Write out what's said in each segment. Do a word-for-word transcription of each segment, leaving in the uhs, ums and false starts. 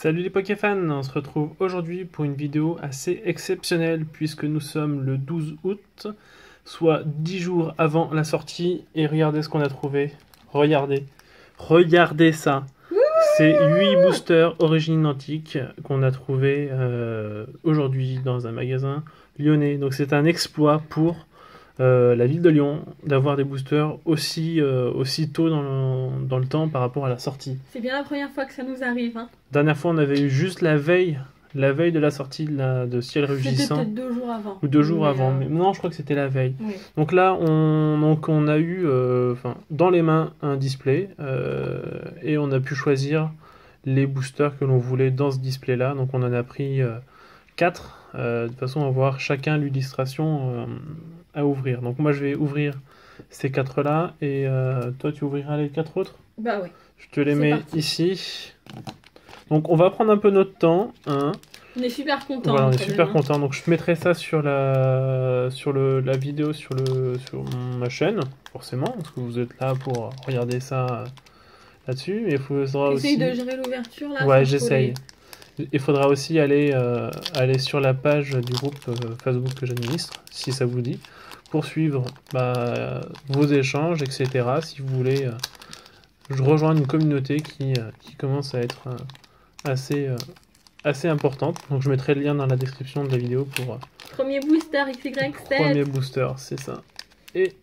Salut les Pokéfans, on se retrouve aujourd'hui pour une vidéo assez exceptionnelle puisque nous sommes le douze août, soit dix jours avant la sortie, et regardez ce qu'on a trouvé. Regardez, regardez ça. C'est huit boosters origine identique qu'on a trouvé euh, aujourd'hui dans un magasin lyonnais. Donc c'est un exploit pour euh, la ville de Lyon d'avoir des boosters aussi, euh, aussi tôt dans le, dans le temps par rapport à la sortie. C'est bien la première fois que ça nous arrive. Hein. Dernière fois, on avait eu juste la veille, la veille de la sortie de, la, de Ciel Rugissant. C'était peut-être deux jours avant. Ou deux jours mais avant. euh... Mais non, je crois que c'était la veille. Oui. Donc là, on, donc on a eu euh, dans les mains un display euh, et on a pu choisir les boosters que l'on voulait dans ce display-là. Donc on en a pris euh, quatre. Euh, de toute façon, on va voir chacun l'illustration euh, à ouvrir. Donc moi, je vais ouvrir ces quatre-là et euh, toi, tu ouvriras les quatre autres. Bah oui. Je te les mets parti. Ici. Donc on va prendre un peu notre temps. Hein. On est super content. Voilà, on est super content. Donc je mettrai ça sur la sur le la vidéo sur le sur ma chaîne, forcément, parce que vous êtes là pour regarder ça là-dessus. Et il faudra aussi. Essaye de gérer l'ouverture là. Ouais, j'essaye. Il faudra aussi aller euh, aller sur la page du groupe euh, Facebook que j'administre, si ça vous dit, pour suivre bah, vos échanges, et cetera. Si vous voulez. Euh, je rejoins une communauté qui, euh, qui commence à être euh, assez, euh, assez importante. Donc je mettrai le lien dans la description de la vidéo pour... Euh, premier booster X Y sept. Premier booster, c'est ça. Et...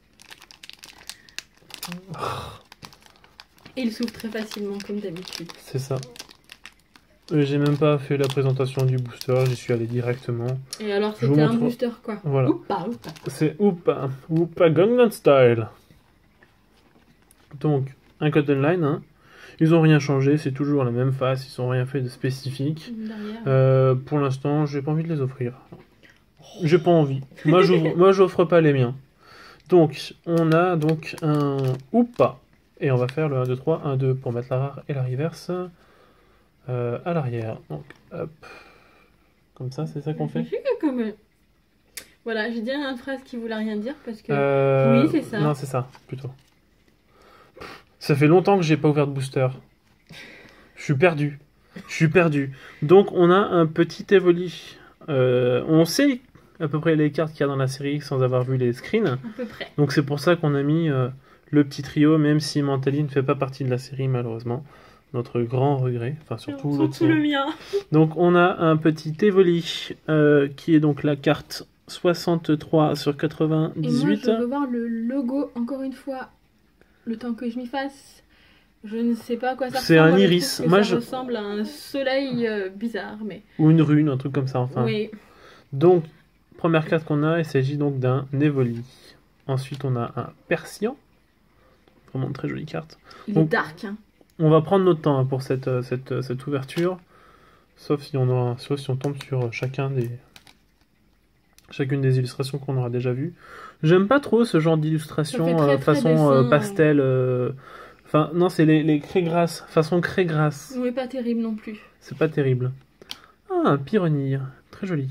Et il s'ouvre très facilement comme d'habitude. C'est ça. J'ai même pas fait la présentation du booster, j'y suis allé directement. Et alors c'était un booster quoi? Voilà. Oupa, oupa. C'est Oupa, Oupa Gangnam Style. Donc, un Cotton Line, hein. Ils n'ont rien changé, c'est toujours la même face, ils n'ont rien fait de spécifique. Euh, pour l'instant, j'ai pas envie de les offrir. J'ai pas envie. Moi, moi, j'offre pas les miens. Donc, on a donc un Oupa. Et on va faire le un, deux, trois, un, deux pour mettre la rare et la reverse euh, à l'arrière. Donc, hop. Comme ça, c'est ça qu'on fait. Comme... Voilà, j'ai dit une phrase qui voulait rien dire parce que... Euh... Oui, c'est ça. Non, c'est ça, plutôt. Ça fait longtemps que j'ai pas ouvert de booster. Je suis perdu. Je suis perdu. Donc on a un petit Evoli. Euh, on sait à peu près les cartes qu'il y a dans la série sans avoir vu les screens. À peu près. Donc c'est pour ça qu'on a mis euh, le petit trio, même si Mentali ne fait pas partie de la série malheureusement. Notre grand regret. Enfin surtout, surtout le, le mien. Donc on a un petit Evoli euh, qui est donc la carte soixante-trois sur quatre-vingt-dix-huit. Et moi je veux voir le logo encore une fois. Le temps que je m'y fasse, je ne sais pas à quoi ça ressemble. C'est un iris. Moi, ça je... ressemble à un soleil euh, bizarre, mais... Ou une rune, un truc comme ça, enfin. Oui. Donc, première carte qu'on a, il s'agit donc d'un Evoli. Ensuite, on a un Persian. Vraiment une très jolie carte. Il donc, est dark, hein. On va prendre notre temps hein, pour cette, cette, cette ouverture. Sauf si on, aura, sauf si on tombe sur chacun des... chacune des illustrations qu'on aura déjà vues. J'aime pas trop ce genre d'illustration euh, façon euh, pastel. Euh... Enfin, non, c'est les, les craies grasses, façon craie grasse. Oui, pas terrible non plus. C'est pas terrible. Ah, un Pyronille, très joli.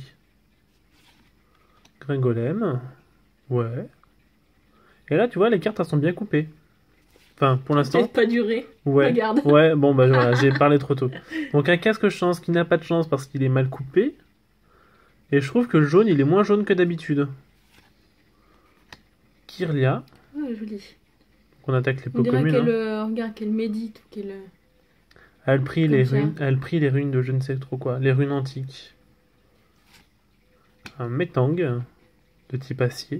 Gringolem, ouais. Et là, tu vois, les cartes, elles sont bien coupées. Enfin, pour l'instant. Peut-être pas duré. Ouais. Regarde. Ouais, bon, bah voilà, j'ai parlé trop tôt. Donc, un casque chance qui n'a pas de chance parce qu'il est mal coupé. Et je trouve que le jaune, il est moins jaune que d'habitude. Kirlia. Oh, joli. On attaque les pots communes. On dirait qu'elle hein. regarde, qu'elle médite. Qu'elle... Elle prie les runes. Elle prie les runes de je ne sais trop quoi. Les runes antiques. Un Metang de type acier.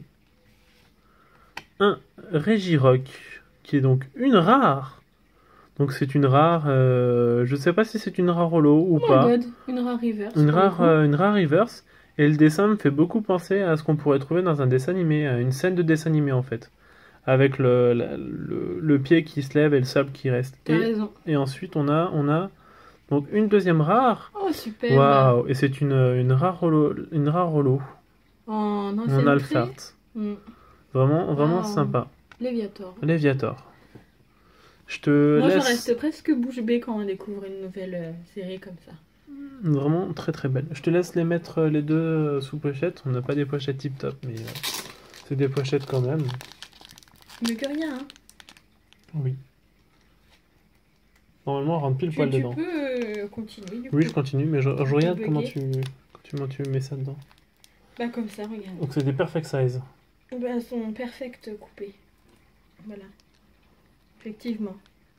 Un Regirock qui est donc une rare. Donc c'est une rare. Euh, je ne sais pas si c'est une rare holo ou oh pas. God. Une rare reverse. Une rare, euh, une rare reverse. Et le dessin me fait beaucoup penser à ce qu'on pourrait trouver dans un dessin animé, à une scène de dessin animé en fait. Avec le, le, le, le pied qui se lève et le sable qui reste. T'as et, raison. Et ensuite on a, on a donc une deuxième rare. Oh super. Waouh. Et c'est une, une rare holo. Une rare holo. En, en Alphart. Mm. Vraiment, vraiment wow. Sympa. Léviator. Léviator. Je te Moi laisse... je reste presque bouche bée quand on découvre une nouvelle euh, série comme ça. Vraiment très très belle. Je te laisse les mettre les deux sous pochette. On n'a pas des pochettes tip top, mais euh, c'est des pochettes quand même. Mieux que rien, hein. Oui. Normalement, on rentre pile Tu, poil tu dedans. peux euh, continuer du coup. Oui, je continue, mais je, je regarde comment bugger. tu, comment tu mets ça dedans. Bah comme ça, regarde. Donc c'est des perfect size. Bah, elles sont perfect coupées. Voilà. Effectivement.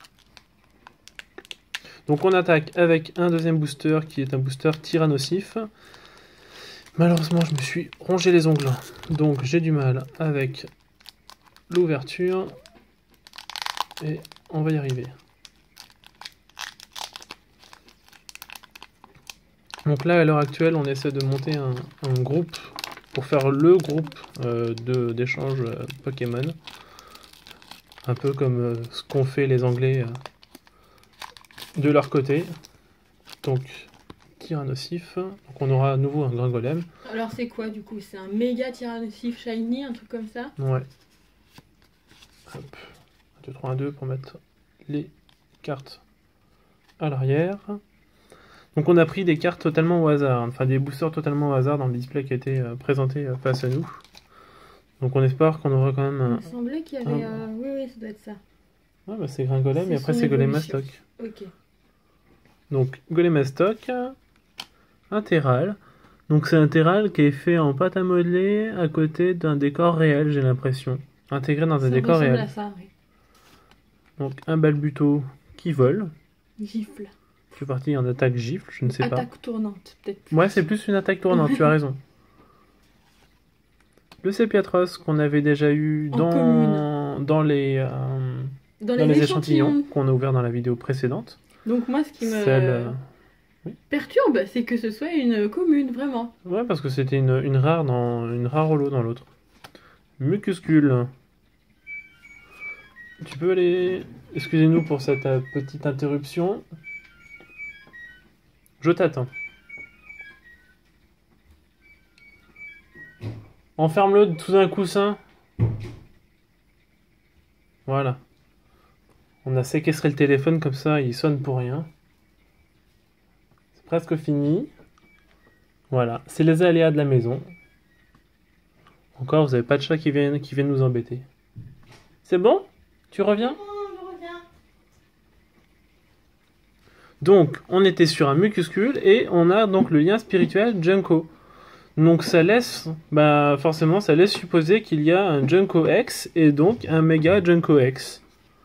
Donc on attaque avec un deuxième booster qui est un booster tyrannosif. Malheureusement, je me suis rongé les ongles. Donc j'ai du mal avec l'ouverture. Et on va y arriver. Donc là, à l'heure actuelle, on essaie de monter un, un groupe pour faire le groupe euh, de- d'échange euh, Pokémon. Un peu comme euh, ce qu'ont fait les Anglais euh, de leur côté. Donc, tyrannosif. Donc on aura à nouveau un grand golem. Alors c'est quoi du coup? C'est un méga tyrannosif shiny, un truc comme ça? Ouais. Hop. un, deux, trois, un, deux pour mettre les cartes à l'arrière. Donc on a pris des cartes totalement au hasard, enfin des boosters totalement au hasard dans le display qui a été euh, présenté euh, face à nous. Donc on espère qu'on aura quand même Il un... me semblait qu'il y avait... un- euh, Oui, oui, ça doit être ça. Ouais, bah c'est un golem C'est et après son c'est golem évolution. mastoc. Ok. Donc golem mastoc, un terral. Donc c'est un terral qui est fait en pâte à modeler à côté d'un décor réel, j'ai l'impression. Intégré dans un Ça décor ressemble réel. à ça, oui. Donc un balbuto qui vole. Gifle. Je suis parti en attaque gifle, je ne sais pas. Attaque tournante, peut-être plus. Ouais, c'est plus une attaque tournante, tu as raison. Le Sépiatros qu'on avait déjà eu En dans, commune. dans les, euh, Dans dans les, les échantillons. échantillons qu'on a ouverts dans la vidéo précédente. Donc moi, ce qui me Celle, euh, perturbe, c'est que ce soit une commune, vraiment. Ouais, parce que c'était une, une rare dans une rare holo dans l'autre. Mucuscule. Tu peux aller... Excusez-nous pour cette euh, petite interruption. Je t'attends. Enferme-le sous un coussin. Voilà. On a séquestré le téléphone comme ça, il sonne pour rien. C'est presque fini. Voilà, c'est les aléas de la maison. Encore, vous avez pas de chat qui viennent, qui viennent nous embêter. C'est bon? Tu reviens? Donc, on était sur un mucuscule et on a donc le lien spirituel Junko. Donc ça laisse, bah forcément, ça laisse supposer qu'il y a un Junko X et donc un méga Junko X.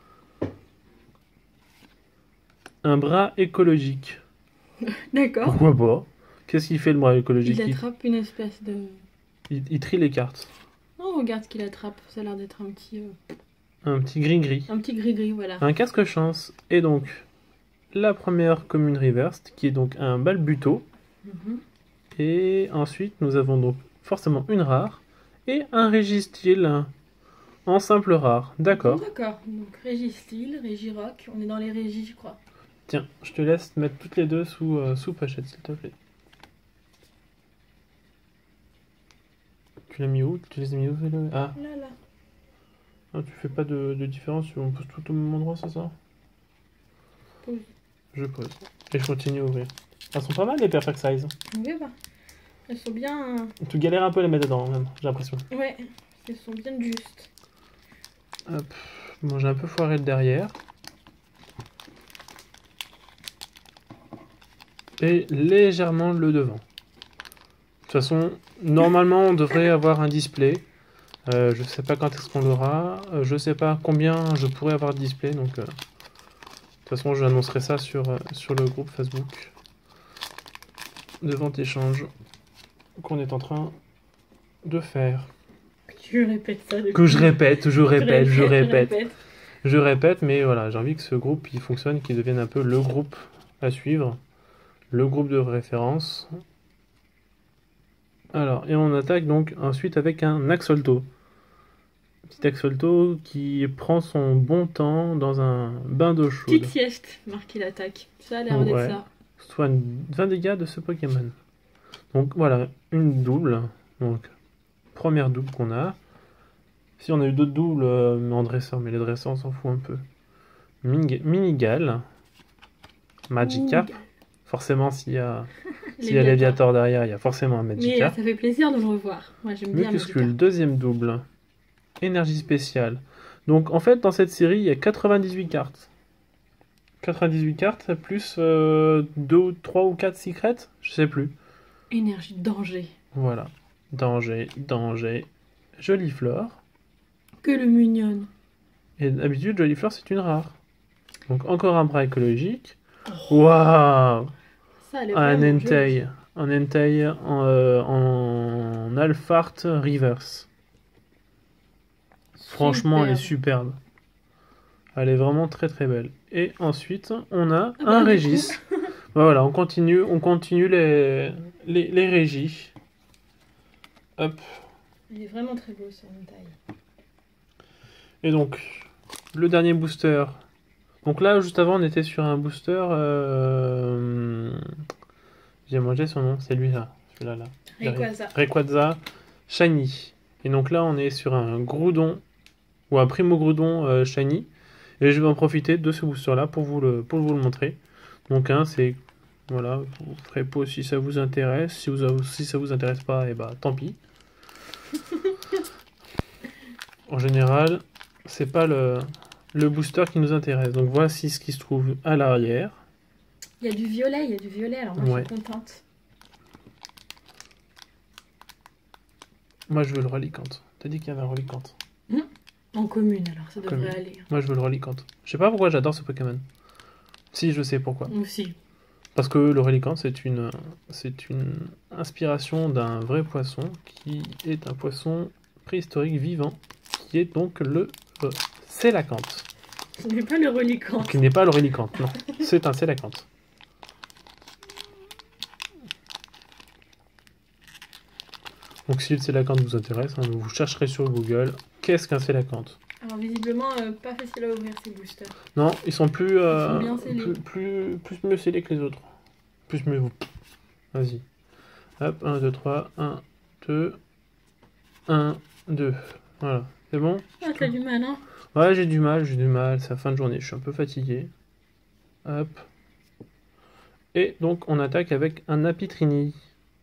Un bras écologique. D'accord. Pourquoi pas? Qu'est-ce qu'il fait le bras Il écologique? il, attrape une espèce de... il- il trie les cartes. Oh, regarde ce qu'il attrape. Ça a l'air d'être un petit... euh, Un petit gris-gris. Un petit gris-gris, voilà. Un casque chance. Et donc, la première commune reversed, qui est donc un balbuto. Mhm. Et ensuite, nous avons donc forcément une rare et un Régistyle en simple rare. D'accord. D'accord. Donc Régistyle, Régirock. On est dans les régies, je crois. Tiens, je te laisse mettre toutes les deux sous, euh, sous pochette, s'il te plaît. Tu l'as mis où? Tu les as mis où? le- Ah, Là, là. ah, tu fais pas de, de différence, on pose tout au même endroit, c'est ça? Pose. Je pose. Et je continue à ouvrir. Elles sont pas mal les perfect size. Oui, bah. Elles sont bien... Tu galères un peu à les mettre dedans, même, j'ai l'impression. Ouais. Elles sont bien justes. Hop. Bon, j'ai un peu foiré le derrière. Et légèrement le devant. De toute façon, normalement, on devrait avoir un display. Euh, je sais pas quand est-ce qu'on l'aura. Euh, je sais pas combien je pourrais avoir de display. Donc, euh, de toute façon, je annoncerai ça sur, euh, sur le groupe Facebook de vente échange qu'on est en train de faire. Tu répètes ça depuis... Que je répète, je Tu répète, je tu répète. Je répète, mais voilà, j'ai envie que ce groupe il fonctionne, qu'il devienne un peu le groupe à suivre, le groupe de référence. Alors, et on attaque donc ensuite avec un Axolto. Petit Axolto qui prend son bon temps dans un bain d'eau chaude. Petite sieste, marqué l'attaque. Ça a l'air d'être Ouais. ça. Soit vingt dégâts de ce Pokémon. Donc voilà, une double. Donc, première double qu'on a. Si on a eu d'autres doubles euh, en dresseur, mais les dresseurs on s'en fout un peu. Ming- Minigal. Magikarp. Ouh, Forcément, s'il y a, s'il y a Léviator. Léviator derrière, il y a forcément un Mais euh, Magikarp. ça fait plaisir de le revoir. Moi, j'aime bien Mucuscule, Magikarp. deuxième double. Énergie spéciale. Donc en fait, dans cette série, il y a quatre-vingt-dix-huit cartes. quatre-vingt-dix-huit cartes, plus euh, deux, trois ou quatre secrets, je sais plus. Énergie danger. Voilà. Danger, danger. Jolie flore. Que le mignonne. Et d'habitude, jolie flore, c'est une rare. Donc encore un bras écologique. Waouh! Ça, elle est Un vraiment Entei. jolie. Un Entei en, euh, en Alphart Reverse. Franchement, elle est Superbe. superbe. Elle est vraiment très très belle. Et ensuite, on a Ah bah, un du Régis. Bah voilà, on continue, on continue les, les, les régis. Hop. Il est vraiment très beau sur une taille. Et donc, le dernier booster. Donc là, juste avant, on était sur un booster. Euh... J'ai mangé son nom, c'est lui là. Celui-là là. Rayquaza. Rayquaza Shiny. Et donc là, on est sur un Groudon. Ou un Primo Groudon euh, Shiny. Et je vais en profiter de ce booster là pour vous le, pour vous le montrer. Donc un, c'est... Voilà, vous ferez pause si ça vous intéresse. Si, vous, si ça vous intéresse pas, et bah tant pis. En général, c'est pas le, le booster qui nous intéresse. Donc voici ce qui se trouve à l'arrière. Il y a du violet, il y a du violet, alors moi Ouais. je suis contente. Moi je veux le Reliquante. T'as dit qu'il y avait un Reliquante. En commune, alors ça devrait Commune. aller. Moi je veux le Reliquante. Je sais pas pourquoi j'adore ce Pokémon. Si, je sais pourquoi. Aussi. Parce que le Reliquant, c'est une, c'est une inspiration d'un vrai poisson qui est un poisson préhistorique vivant, qui est donc le euh, Sélacanthe. Ce n'est pas le reliquant. Qui n'est pas le Reliquante, non. C'est un Sélacanthe. Donc si le Sélacanthe vous intéresse, hein, vous chercherez sur Google qu'est-ce qu'un Sélacanthe. Alors visiblement, euh, pas facile à ouvrir ces boosters. Non, ils sont plus, euh, Ils sont bien scellés. plus, plus, plus mieux scellés que les autres. Plus mieux vous. Vas-y. Hop, un, deux, trois, un, deux, un, deux. Voilà, c'est bon? Ah, t'as du mal, hein? Ouais, j'ai du mal, j'ai du mal, c'est la fin de journée, je suis un peu fatigué. Hop. Et donc, on attaque avec un Apitrini.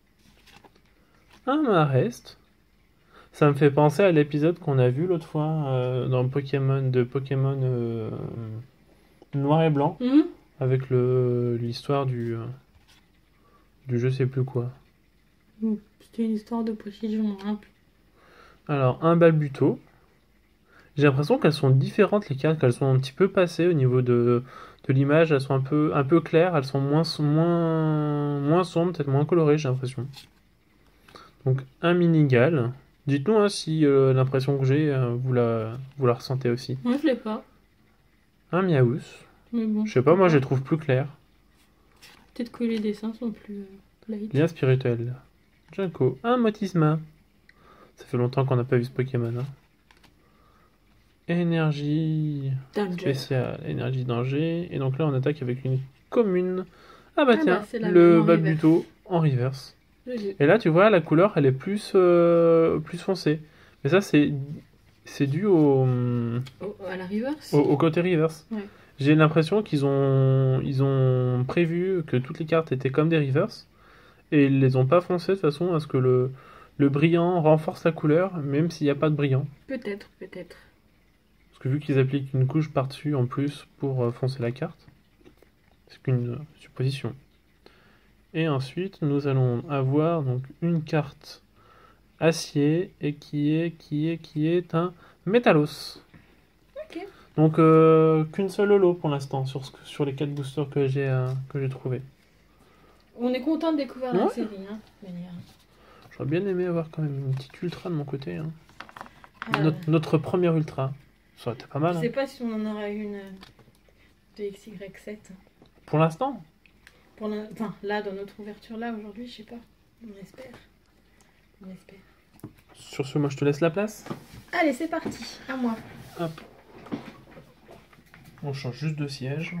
Un Marest. Ça me fait penser à l'épisode qu'on a vu l'autre fois euh, dans Pokémon, de Pokémon euh, Noir et Blanc, Mhm. avec le l'histoire du, euh, du je sais plus quoi. C'était une histoire de précision, hein. Alors, un Balbuto. J'ai l'impression qu'elles sont différentes les cartes, qu'elles sont un petit peu passées au niveau de, de l'image, elles sont un peu, un peu claires, elles sont moins, moins, moins sombres, peut-être moins colorées, j'ai l'impression. Donc un Minigal. Dites-nous hein, si euh, l'impression que j'ai, euh, vous, la, vous la ressentez aussi. Moi, je l'ai pas. Un Miaus. Mais bon. Je sais pas, moi je les trouve plus clairs. Peut-être que les dessins sont plus euh, light. Lien spirituel. Junko. Un Motisma. Ça fait longtemps qu'on n'a pas vu ce Pokémon. Hein. Énergie Danger. spéciale, énergie danger. Et donc là, on attaque avec une commune. Ah bah Ah tiens, bah, c'est la le même en Balbuto en reverse. Joli. Et là, tu vois, la couleur, elle est plus, euh, plus foncée. Mais ça, c'est c'est dû au, Oh, à la reverse. au, au côté reverse. Ouais. J'ai l'impression qu'ils ont, ils ont prévu que toutes les cartes étaient comme des reverse. Et ils les ont pas foncées de façon à ce que le, le brillant renforce la couleur, même s'il n'y a pas de brillant. Peut-être, peut-être. Parce que vu qu'ils appliquent une couche par-dessus en plus pour euh, foncer la carte, c'est qu'une euh, supposition. Et ensuite, nous allons avoir donc une carte acier et qui est qui est qui est un Métalos. Ok. Donc euh, qu'une seule holo pour l'instant sur ce que- sur les quatre boosters que j'ai euh, que j'ai trouvé. On est content de découvrir la Ouais. série, hein. de toute manière. J'aurais bien aimé avoir quand même une petite ultra de mon côté. Hein. Ah, Notre, notre première ultra, ça aurait été pas mal. je Hein. sais pas si on en aura une euh, de X Y sept. Pour l'instant. Pour l'in- enfin, là, dans notre ouverture là, aujourd'hui, je sais pas. On espère. On espère. Sur ce, moi je te laisse la place. Allez, c'est parti. À moi. Hop. On change juste de siège.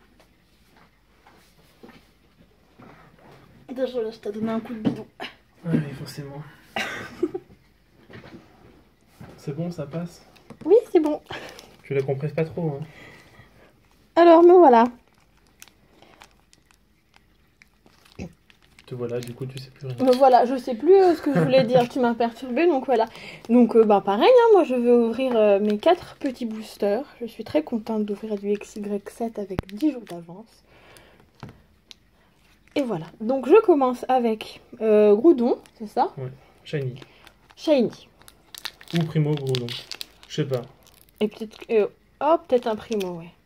Déjà, je t'ai donné un coup de bidon. Oui, forcément. C'est bon, ça passe. Oui, c'est bon. Tu la compresses pas trop. Hein. Alors, me voilà. Te voilà, du coup, tu sais plus rien. Me voilà, je sais plus euh, ce que je voulais dire, tu m'as perturbée, donc voilà. Donc, euh, bah pareil, hein, moi je vais ouvrir euh, mes quatre petits boosters. Je suis très contente d'ouvrir du X Y sept avec dix jours d'avance. Et voilà, donc je commence avec euh, Groudon, c'est ça? Ouais, Shiny. Shiny. Ou Primo Groudon. Je sais pas. Et peut-être... Euh, oh, peut-être un Primo, ouais.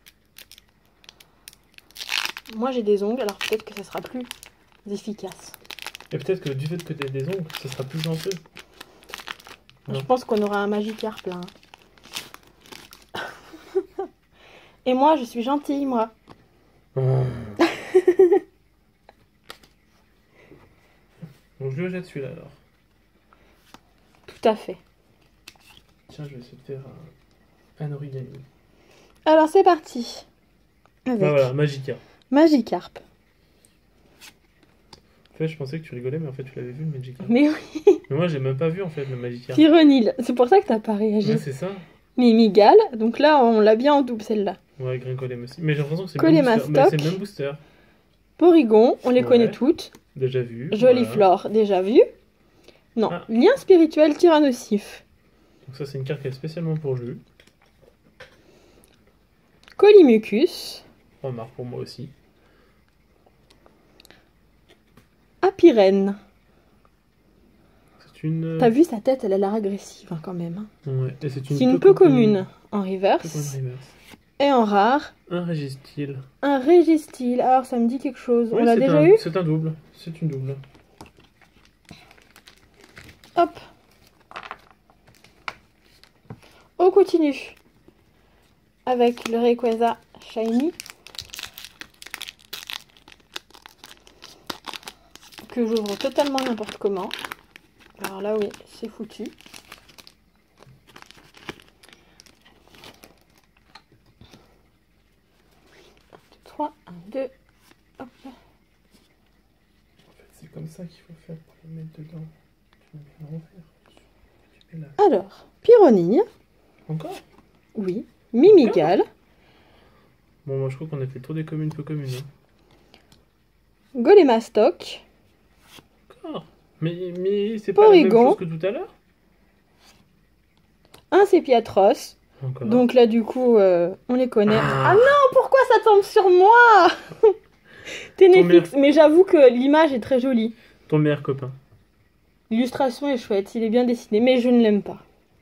Moi j'ai des ongles, alors peut-être que ça sera plus efficace. Et peut-être que du fait que tu aies des ongles, ça sera plus danseux. Je pense qu'on aura un Magikarp là. Et moi, je suis gentille, moi. Oh. Donc je le jette celui-là alors. Tout à fait. Tiens, je vais essayer de faire un, un origami. Alors c'est parti. Avec Bah voilà, Magikarp. Magikarp. En fait, je pensais que tu rigolais, mais en fait, tu l'avais vu le Magikarp. Mais oui, Mais moi, j'ai même pas vu en fait le Magikarp. Pyronil. C'est pour ça que t'as pas réagi. Ouais, c'est ça. Mimigal. Donc là, on l'a bien en double celle-là. Ouais, Grincolem aussi. Mais j'ai l'impression que c'est le même booster. Colemastoc. Bah, c'est le même booster. Porygon, on les Ouais. connaît toutes. Déjà vu. Joliflore, déjà vu. Non, Ah. lien spirituel tyrannosif. Donc ça, c'est une carte qui est spécialement pour jeu. Colimucus. Remarque pour moi aussi. Apirène. C'est une... T'as vu sa tête, elle a l'air agressive hein, quand même. hein. Ouais. Et c'est une, C'est une peu commune en reverse. Peu commune reverse. Et en rare, Un Registyle. un Registyle. Alors ça me dit quelque chose. Oui, on l'a c'est déjà un- eu? C'est un double. C'est une double. Hop. On continue avec le Rayquaza Shiny. Que j'ouvre totalement n'importe comment. Alors là, oui, c'est foutu. un, deux, trois, un, deux. Hop. En fait, c'est comme ça qu'il faut faire pour le mettre dedans. Tu vas bien l'envers. Tu mets là. Alors, Pyronille. Encore? Oui. Mimigal. Bon, moi, je crois qu'on a fait le tour des communes peu communes. Hein. Golemastoc. Encore? Mais, mais c'est pas la même Porygon. chose que tout à l'heure? Un Sépiatros. Encore. Donc là, du coup, euh, on les connaît. Ah. Ah non, pourquoi ça tombe sur moi? Ténéflix. Ton Mais j'avoue que l'image est très jolie. Ton meilleur copain. L'illustration est chouette, il est bien dessiné, mais je ne l'aime pas.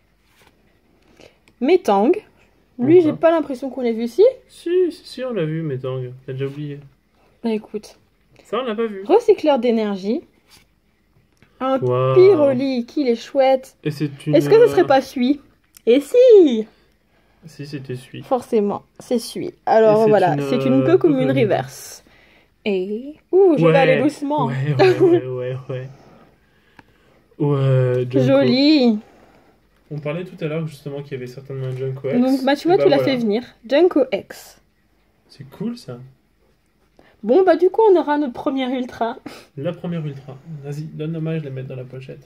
Metang. Lui, Pourquoi j'ai pas l'impression qu'on l'ait vu ici. Si, si, si, on l'a vu, mais Tang. T'as déjà oublié. Bah écoute. Ça, on l'a pas vu. Recycleur d'énergie. Un Waouh. Pyroli, qu'il est chouette. Et c'est une... Est-ce que ce serait pas celui? Et si! Si, c'était celui. Forcément, c'est celui. Alors Et c'est voilà, une, c'est une euh, peu comme une commune. reverse. Et... Ouh, je Ouais. vais aller doucement. Ouais, ouais, ouais, ouais, ouais. Ouais, Junko. Joli. On parlait tout à l'heure justement qu'il y avait certainement un Junko X. Donc bah tu vois, Et bah, tu l'as voilà. fait venir. Junko X. C'est cool ça. Bon bah du coup on aura notre première ultra. La première ultra. Vas-y, donne-moi, je la mettre dans la pochette.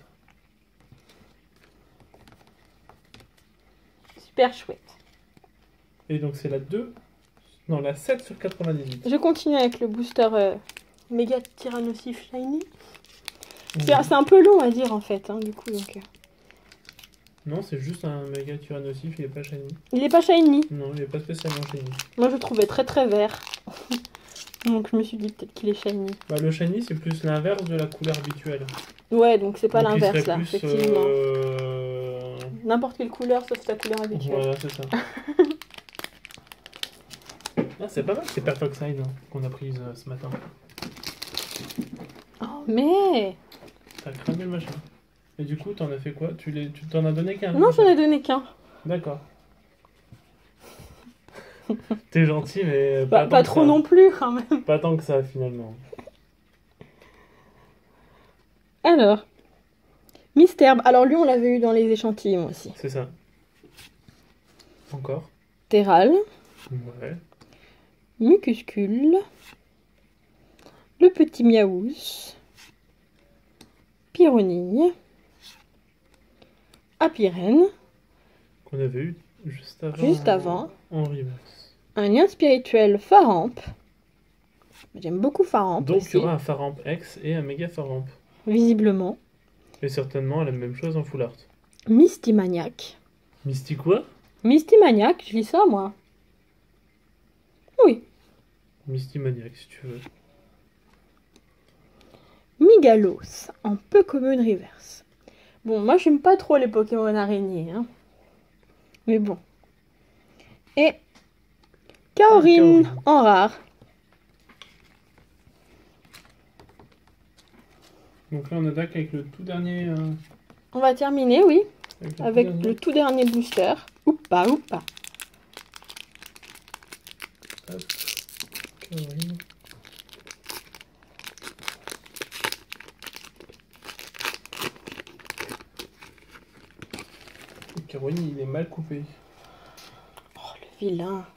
Super chouette. Et donc c'est la deux. Non, la sept sur quatre-vingt-dix-huit. Je continue avec le booster euh, méga tyrannosif shiny. C'est Mhm. c'est un peu long à dire en fait, hein, du coup. Donc, euh. Non, c'est juste un méga tyrannosif, il est pas shiny. Il est pas shiny. Non, il est pas spécialement shiny. Moi je le trouvais très très vert. Donc je me suis dit peut-être qu'il est shiny. Bah, le shiny, c'est plus l'inverse de la couleur habituelle. Ouais, donc c'est pas Donc, il l'inverse serait là, plus, effectivement. euh, N'importe quelle couleur sauf sa couleur habituelle. Voilà, c'est ça. Ah, c'est pas mal ces Perfoxide hein, qu'on a prises euh, ce matin. Oh mais... Ça a cramé le machin. Et du coup, t'en as fait quoi? Tu les, tu t'en as donné qu'un? Non, j'en ai donné qu'un. D'accord. T'es gentil, mais Pas, pas, pas tant que trop ça. non plus quand même. Pas tant que ça, finalement. Alors, Misterbe. Alors lui, on l'avait eu dans les échantillons aussi. C'est ça. Encore? Terral, Ouais. Mucuscule, le petit Miaous, Pyronille, Apirène, Qu'on avait eu juste avant. juste avant, En reverse. un lien spirituel Faramp, J'aime beaucoup Faramp Donc aussi, il y aura un Faramp X et un Méga Faramp. visiblement. Et certainement la même chose en full art. Misty Maniac. Misty quoi? Misty Maniac, je lis ça moi. Oui. Misty Maniac si tu veux. Migalos en Pokémon Reverse. Bon, moi j'aime pas trop les Pokémon araignées, hein. Mais bon. Et Kaorin Kaorin. en rare. Donc là on attaque avec le tout dernier... euh, On va terminer, oui, avec le tout avec dernier. le tout dernier booster. Ou pas, ou pas. Hop. Kaorin. Le Kaorin il est mal coupé. Oh, le vilain.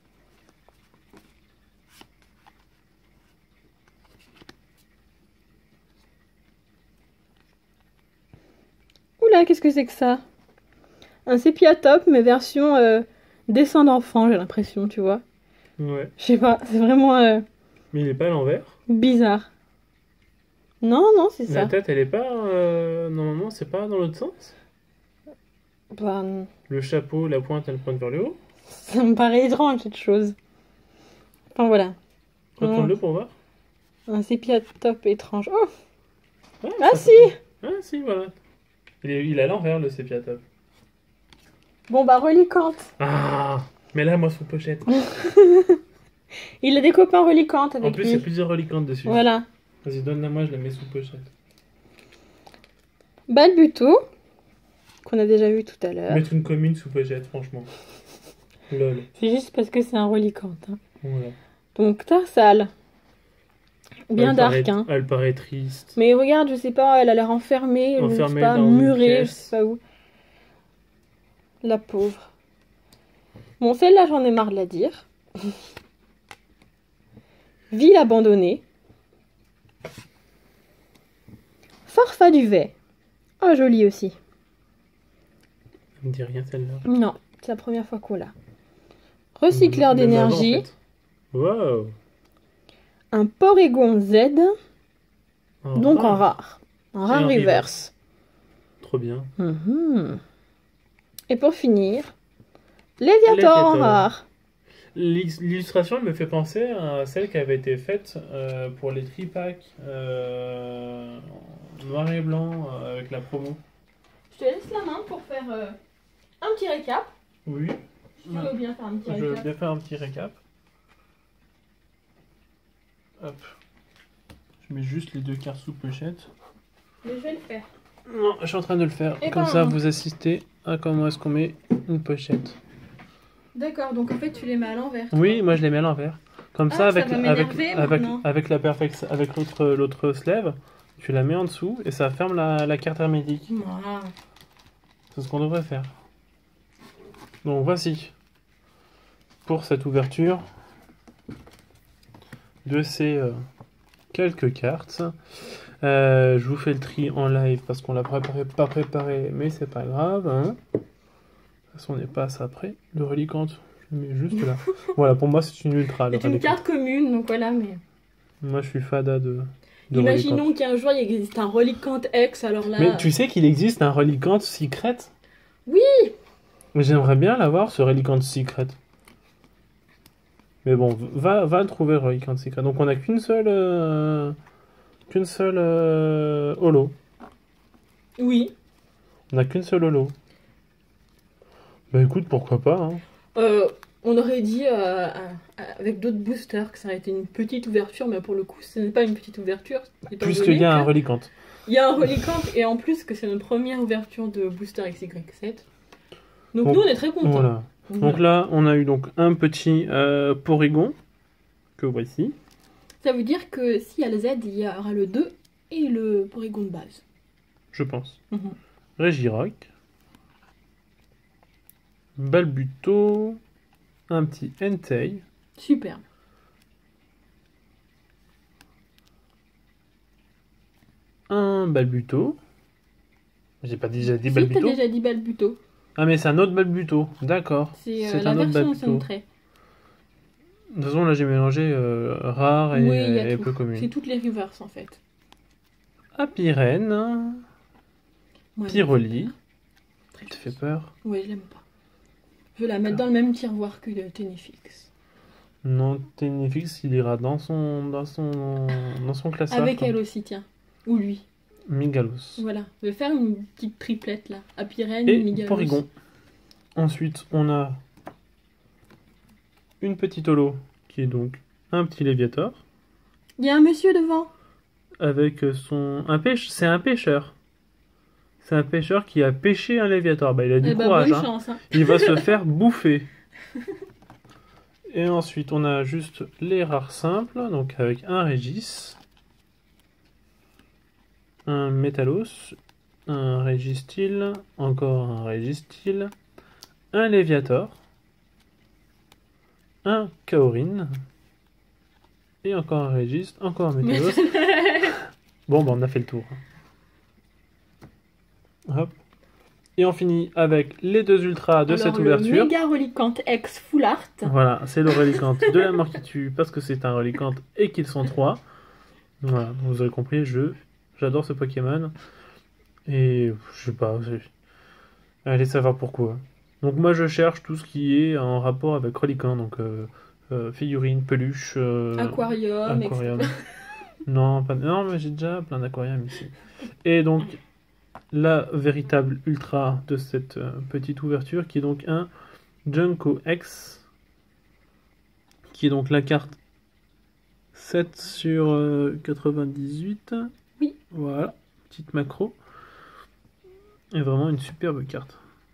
Oula, qu'est-ce que c'est que ça? Un sépia top, mais version euh, dessin d'enfant, j'ai l'impression, tu vois. Ouais. Je sais pas, c'est vraiment euh, Mais il est pas à l'envers. bizarre. Non, non, c'est La ça. tête elle est pas... euh, Normalement c'est pas dans l'autre sens. Bah, non. Le chapeau, la pointe elle pointe vers le haut. Ça me paraît étrange, cette chose. Enfin, voilà. Retourne-le pour voir. Un sépia top étrange. Oh, Ouais, ah ça si! peut- Ah si, voilà. Il est, il est à l'envers le sépia top. Bon, bah, reliquante. Ah. Mais là moi sous pochette. Il a des copains reliquantes En avec plus il y a lui. plusieurs reliquantes dessus. Voilà. Vas-y donne-la moi, je la mets sous pochette. Balbuto, qu'on a déjà vu tout à l'heure. Mettre une commune sous pochette franchement. Lol. C'est juste parce que c'est un reliquante. Hein. Voilà. Donc, Tarsal. Bien elle dark, paraît, hein. Elle paraît triste. Mais regarde, je sais pas, elle a l'air enfermée, je sais Enfermée pas, dans une murée, je pièce. sais pas où. La pauvre. Bon, celle-là, j'en ai marre de la dire. Ville abandonnée. Farfa duvet. Oh, joli aussi. Ça me dit rien celle-là. Non, c'est la première fois qu'on l'a. Recycleur Même avant, en d'énergie. fait. Wow. Un Porygon Z, En donc en rare. rare. En rare en reverse. Trop bien. Mhm. Et pour finir, Léviator en Léviator. rare. L'is- L'illustration elle me fait penser à celle qui avait été faite euh, pour les tripacks euh, en noir et blanc euh, avec la promo. Je te laisse la main pour faire euh, un petit récap. Oui. Tu veux bien faire un petit Je vais récap. bien faire un petit récap. Hop. Je mets juste les deux cartes sous pochette. Mais je vais le faire. Non, je suis en train de le faire. Eh Comme ben, ça, vous assistez à comment est-ce qu'on met une pochette. D'accord, donc en fait tu les mets à l'envers. Oui, moi je les mets à l'envers. Comme Ah, ça, avec, ça va avec, m'énerver avec, maintenant. avec la perfex, avec l'autre, l'autre slave, tu la mets en dessous et ça ferme la, la carte hermétique. Voilà. C'est ce qu'on devrait faire. Donc voici pour cette ouverture de ces euh, quelques cartes. Euh, je vous fais le tri en live parce qu'on l'a préparé, pas préparé, mais c'est pas grave. Hein. De toute façon, on n'est pas à ça près. Le reliquante, je le mets juste là. Voilà, pour moi, c'est une ultra. Le C'est une reliquante. carte commune, donc voilà, mais. Moi, je suis fada de. de Imaginons reliquante. qu'un jour il existe un reliquante X, alors là. Mais tu sais qu'il existe un reliquante secret? Oui. Mais j'aimerais bien l'avoir, ce reliquante secret. Mais bon, va, va le trouver, le reliquante secret. Donc, on n'a qu'une seule. Euh, qu'une seule. Euh, holo. Oui. On n'a qu'une seule holo. Bah écoute, pourquoi pas. Hein. Euh, on aurait dit euh, euh, avec d'autres boosters que ça aurait été une petite ouverture, mais pour le coup, ce n'est pas une petite ouverture. étant Puisqu'il donné y a un que reliquante. Il y a un reliquante et en plus que c'est notre première ouverture de booster X Y sept. Donc, Donc, nous on est très contents. Voilà. Donc, Donc voilà. là, on a eu donc un petit euh, Porygon. Que voici. Ça veut dire que s'il y a le Z, il y aura le deux et le Porygon de base. Je pense. Mhm. Regirock. Balbuto. Un petit Entei. Superbe. Un Balbuto. J'ai pas déjà dit Si, t'as Balbuto. déjà dit Balbuto. Ah mais c'est un autre Balbuto. D'accord. C'est euh, C'est la un autre version Balbuto. Suntré. De toute façon, là, j'ai mélangé euh, rare et, Oui, il y a et tout. peu commun. C'est toutes les reverse en fait. Apirène, Moi, elle Pyroli. me fait Tu te peur. fais peur? Oui, je l'aime pas. Je vais la mettre dans le même tiroir que le Tenifix. Non, Ténifix, il ira dans son, dans son, dans son classeur. Avec elle aussi, tiens. Ou lui. Migalos. Voilà. Je vais faire une petite triplette là. Apirène, Et Migalos. Porygon. Ensuite, on a une petite holo qui est donc un petit Léviator Il y a un monsieur devant. avec son un pêche, c'est un pêcheur. C'est un pêcheur qui a pêché un Léviator. Bah, il a du Eh ben, courage. bonne Hein. chance. Hein. Il va se faire bouffer. Et ensuite, on a juste les rares simples, donc avec un Régis, un Métalos, un Régistil, encore un Régistil, un Léviator, un Kaorin, et encore un Régis, encore un Métalos. Bon, bah on a fait le tour. Hop. Et on finit avec les deux ultras de Alors, cette le ouverture. méga Reliquante X Full Art. Voilà, c'est le reliquante de la mort qui tue parce que c'est un reliquante et qu'ils sont trois. Voilà, vous avez compris, je j'adore ce Pokémon. Et je sais pas, c'est- allez savoir pourquoi. Donc moi je cherche tout ce qui est en rapport avec reliquant, donc euh, euh, figurines, peluches, euh, Aquarium, aquarium. non, pas... non, mais j'ai déjà plein d'aquariums ici. Et donc la véritable ultra de cette euh, petite ouverture qui est donc un Junko X, qui est donc la carte sept sur euh, quatre-vingt-dix-huit. Oui. Voilà, petite macro. Et vraiment une superbe carte.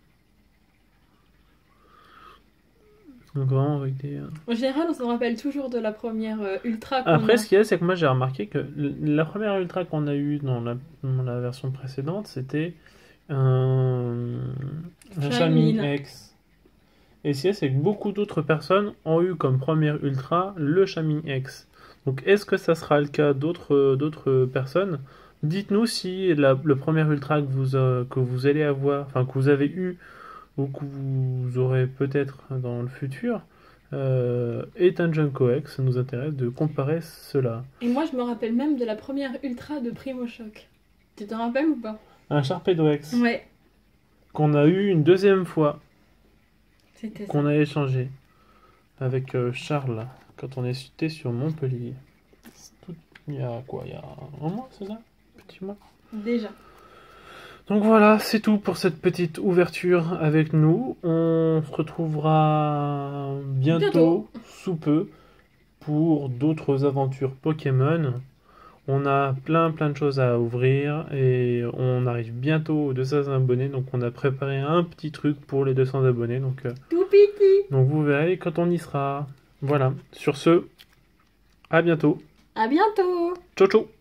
Donc vraiment avec des... euh, En général, on se rappelle toujours de la première euh, Ultra qu'on Après, a. ce qu'il y a, c'est que moi j'ai remarqué que l- la première ultra qu'on a eue dans la, dans la version précédente, c'était un, un Charmine. Charming X. Et ce qu'il y a, c'est que beaucoup d'autres personnes ont eu comme première ultra le Charming X. Donc est-ce que ça sera le cas d'autres d'autres personnes? Dites-nous si la, le premier ultra que vous, euh, que vous allez avoir, enfin que vous avez eu ou que vous aurez peut-être dans le futur, euh, est un Junko X. Ça nous intéresse de comparer cela. Et moi, je me rappelle même de la première Ultra de Primo Choc. Tu te rappelles ou pas? Un Sharpedo X Ouais, qu'on a eu une deuxième fois, c'était ça. qu'on a échangé avec euh, Charles quand on était sur Montpellier. C'est tout- Il y a quoi? Il y a un mois, c'est ça? Petit mois. Déjà. Donc voilà, c'est tout pour cette petite ouverture avec nous. On se retrouvera bientôt, Bientôt. sous peu, pour d'autres aventures Pokémon. On a plein plein de choses à ouvrir et on arrive bientôt aux deux cents abonnés. Donc on a préparé un petit truc pour les deux cents abonnés. Donc, euh, Tout petit. donc vous verrez quand on y sera. Voilà, sur ce, à bientôt. À bientôt. Ciao ciao.